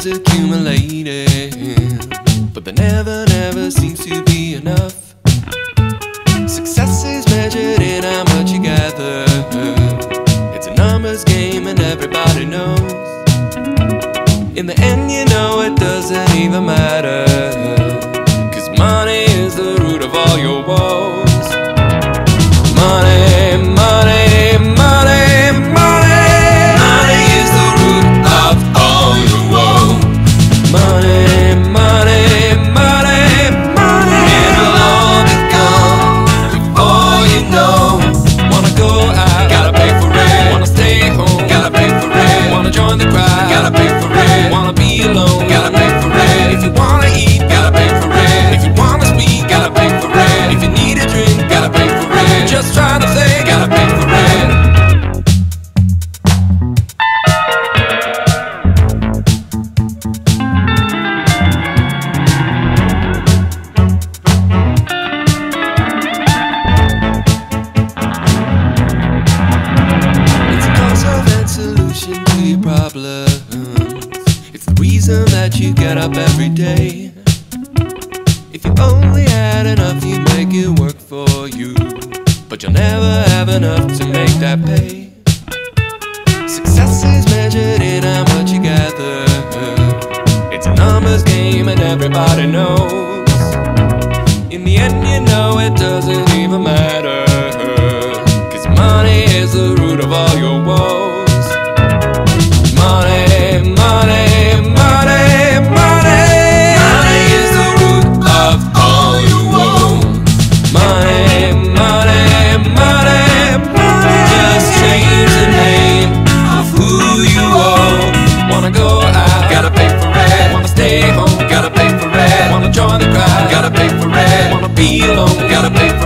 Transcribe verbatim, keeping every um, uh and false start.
years accumulating, but there never, never seems to be enough. Success is measured in how much you gather. It's a numbers game and everybody knows. In the end, you know it doesn't even matter, 'cause money is the root of all your woes. Money, money, money, money. Money is the root of all your woes. Money, money, money, money. It'll all be gone before you know. Wanna go out, gotta pay for it. Wanna stay home, gotta pay for it. Wanna join the crowd, gotta pay for it. Wanna be alone, gotta pay for it. If you wanna eat, gotta pay for it. If you wanna speak, gotta pay for it. If you need a drink, gotta pay for it. Just trying to say, gotta pay for it. It's a cause and solution to your problems. It's the reason that you get up every day. If you only had enough, you'd make it work for you, but you'll never have enough to make that pay. Success is measured in how much you gather. It's a numbers game and everybody knows. In the end, you know it doesn't even matter, 'cause money is the root of all your woes. Money, money, money, money. Money is the root of all your woes. Money, money, money, money. Just change the name of who you are. Wanna go out, gotta pay for it. Wanna stay home, gotta pay for it. Wanna join the crowd, gotta pay for it. Wanna be alone, gotta pay for it.